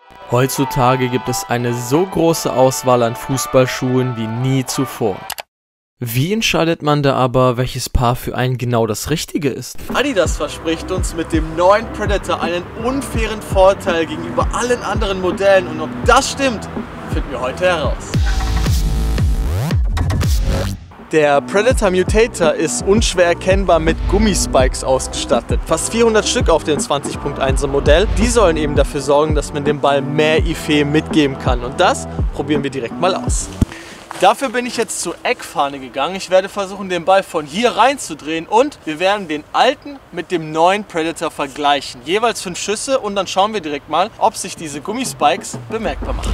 Heutzutage gibt es eine so große Auswahl an Fußballschuhen wie nie zuvor. Wie entscheidet man da aber, welches Paar für einen genau das Richtige ist? Adidas verspricht uns mit dem neuen Predator einen unfairen Vorteil gegenüber allen anderen Modellen, und ob das stimmt, finden wir heute heraus. Der Predator Mutator ist unschwer erkennbar mit Gummispikes ausgestattet. Fast 400 Stück auf dem 20.1er Modell. Die sollen eben dafür sorgen, dass man dem Ball mehr Effet mitgeben kann. Und das probieren wir direkt mal aus. Dafür bin ich jetzt zur Eckfahne gegangen. Ich werde versuchen, den Ball von hier reinzudrehen, und wir werden den alten mit dem neuen Predator vergleichen. Jeweils 5 Schüsse, und dann schauen wir direkt mal, ob sich diese Gummispikes bemerkbar machen.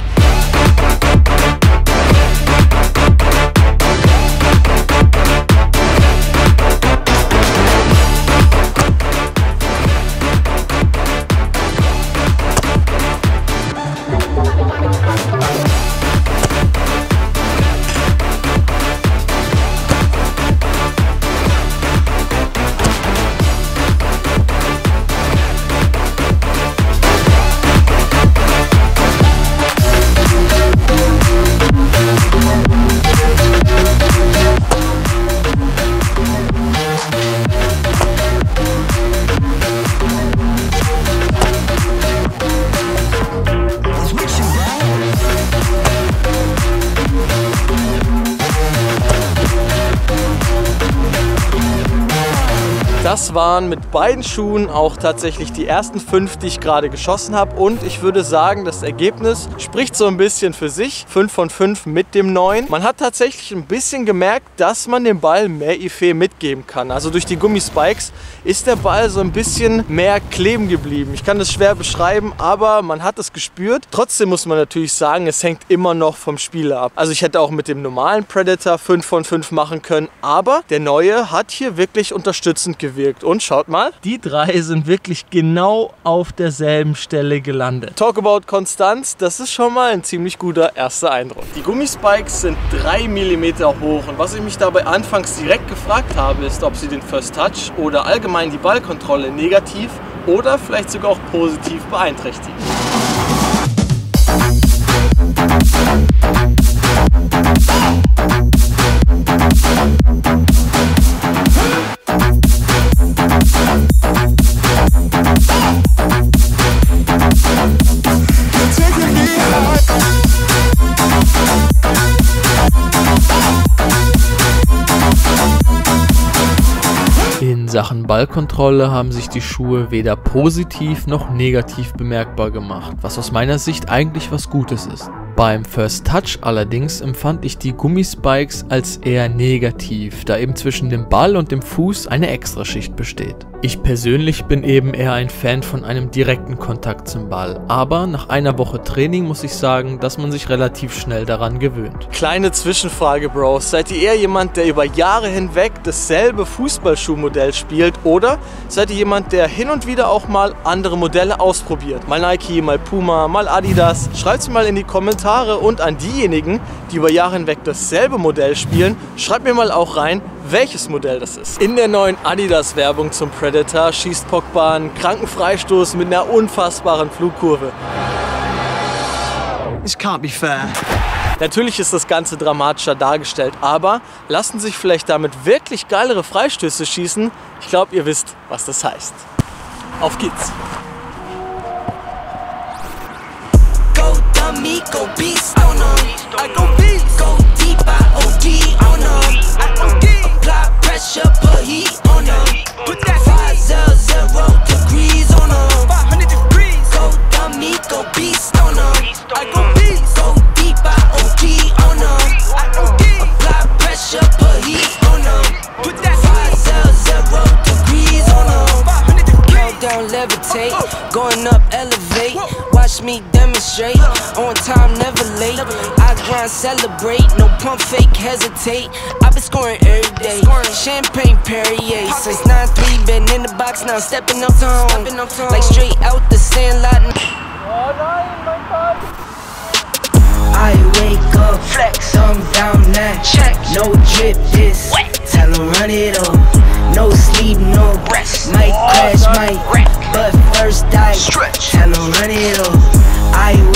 Das waren mit beiden Schuhen auch tatsächlich die ersten 5, die ich gerade geschossen habe, und ich würde sagen, das Ergebnis spricht so ein bisschen für sich. 5 von 5 mit dem neuen. Man hat tatsächlich ein bisschen gemerkt, dass man dem Ball mehr Effet mitgeben kann. Also durch die Gummispikes ist der Ball so ein bisschen mehr kleben geblieben. Ich kann das schwer beschreiben, aber man hat es gespürt. Trotzdem muss man natürlich sagen, es hängt immer noch vom Spieler ab. Also ich hätte auch mit dem normalen Predator 5 von 5 machen können, aber der neue hat hier wirklich unterstützend gewirkt. Und schaut mal, die 3 sind wirklich genau auf derselben Stelle gelandet. Talk about Konstanz, das ist schon mal ein ziemlich guter erster Eindruck. Die Gummispikes sind 3 mm hoch, und was ich mich dabei anfangs direkt gefragt habe, ist, ob sie den First Touch oder allgemein die Ballkontrolle negativ oder vielleicht sogar auch positiv beeinträchtigen. In Sachen Ballkontrolle haben sich die Schuhe weder positiv noch negativ bemerkbar gemacht, was aus meiner Sicht eigentlich was Gutes ist. Beim First Touch allerdings empfand ich die Gummispikes als eher negativ, da eben zwischen dem Ball und dem Fuß eine Extraschicht besteht. Ich persönlich bin eben eher ein Fan von einem direkten Kontakt zum Ball, aber nach einer Woche Training muss ich sagen, dass man sich relativ schnell daran gewöhnt. Kleine Zwischenfrage, Bros. Seid ihr eher jemand, der über Jahre hinweg dasselbe Fußballschuhmodell spielt, oder seid ihr jemand, der hin und wieder auch mal andere Modelle ausprobiert? Mal Nike, mal Puma, mal Adidas? Schreibt es mal in die Kommentare, und an diejenigen, die über Jahre hinweg dasselbe Modell spielen, schreibt mir mal auch rein, welches Modell das ist. In der neuen Adidas-Werbung zum Predator schießt Pogba einen kranken Freistoß mit einer unfassbaren Flugkurve. This can't be fair. Natürlich ist das Ganze dramatischer dargestellt, aber lassen sich vielleicht damit wirklich geilere Freistöße schießen? Ich glaube, ihr wisst, was das heißt. Auf geht's! Go beast on them. I go beast. Go deep, I OD on them. I OD. Apply pressure, put heat on them. Put that 500 degrees on them. 500 degrees. Go dummy, go beast on them. I go beast. Go deep, I OD on them. I OD. Apply pressure, put heat on them. Put that 500 degrees on them. 500 degrees. Go down, levitate. Going up, elevate. Watch me demonstrate. On time, never late. I grind, celebrate. No pump, fake, hesitate. I've been scoring every day. Champagne Perrier. Since 9-3, been in the box, now stepping up to home. Like straight out the Sandlot. I wake up, flex, thumb down that. Check. No drip, this. Tell 'em run it up. No sleep, no rest. Might crash, might wreck. But first I stretch. Tell 'em run it up. I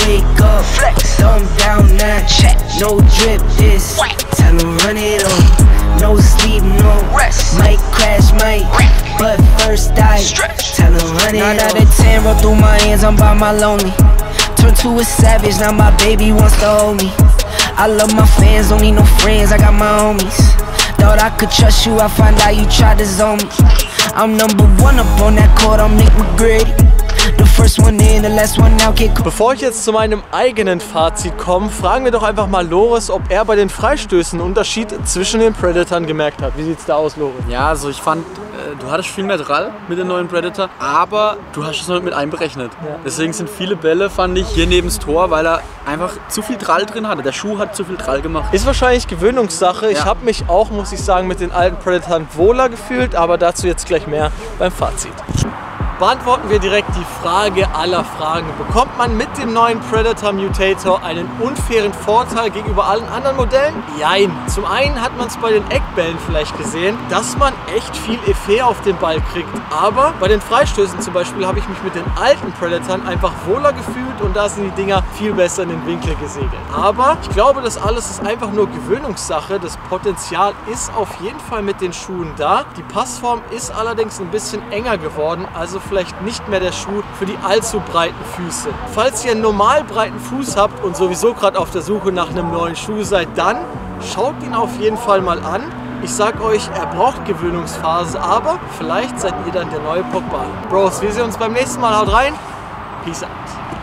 No drip this, tell him run it on. No sleep, no rest. Might crash, might, but first I tell him run it on. 9 out of 10 roll through my hands, I'm by my lonely. Turned to a savage, now my baby wants to hold me. I love my fans, don't need no friends, I got my homies. Thought I could trust you, I find out you tried to zone me. I'm number one up on that court, I'm Nick McGrady. The first one in, the last one out, kick. Bevor ich jetzt zu meinem eigenen Fazit komme, fragen wir doch einfach mal Loris, ob er bei den Freistößen einen Unterschied zwischen den Predatoren gemerkt hat. Wie sieht's da aus, Loris? Ja, also ich fand, du hattest viel mehr Drall mit dem neuen Predator, aber du hast es noch mit einberechnet. Ja. Deswegen sind viele Bälle, fand ich, hier neben das Tor, weil er einfach zu viel Drall drin hatte. Der Schuh hat zu viel Drall gemacht. Ist wahrscheinlich Gewöhnungssache. Ja. Ich habe mich auch, muss ich sagen, mit den alten Predatoren wohler gefühlt, aber dazu jetzt gleich mehr beim Fazit. Beantworten wir direkt die Frage aller Fragen. Bekommt man mit dem neuen Predator Mutator einen unfairen Vorteil gegenüber allen anderen Modellen? Jein. Zum einen hat man es bei den Eckbällen vielleicht gesehen, dass man echt viel Effet auf den Ball kriegt. Aber bei den Freistößen zum Beispiel habe ich mich mit den alten Predatoren einfach wohler gefühlt und da sind die Dinger viel besser in den Winkel gesegelt. Aber ich glaube, das alles ist einfach nur Gewöhnungssache. Das Potenzial ist auf jeden Fall mit den Schuhen da. Die Passform ist allerdings ein bisschen enger geworden, also vielleicht nicht mehr der Schuh für die allzu breiten Füße. Falls ihr einen normal breiten Fuß habt und sowieso gerade auf der Suche nach einem neuen Schuh seid, dann schaut ihn auf jeden Fall mal an. Ich sag euch, er braucht Gewöhnungsphase, aber vielleicht seid ihr dann der neue Pogba. Bros, wir sehen uns beim nächsten Mal. Haut rein. Peace out.